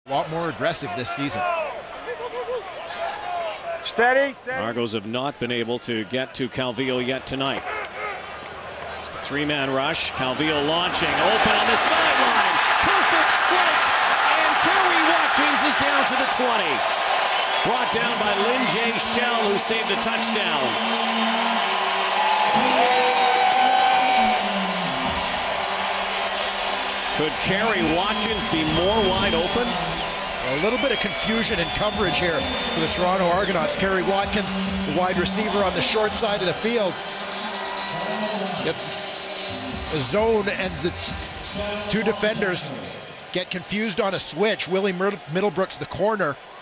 A lot more aggressive this season. Steady. Argos have not been able to get to Calvillo yet tonight. Just a three-man rush. Calvillo launching, open on the sideline. Perfect strike, and Kerry Watkins is down to the 20. Brought down by Lynn J. Shell, who saved a touchdown. Could Kerry Watkins be more wide open? A little bit of confusion in coverage here for the Toronto Argonauts. Kerry Watkins, the wide receiver on the short side of the field, gets a zone, and the two defenders get confused on a switch. Willie Middlebrooks, the corner,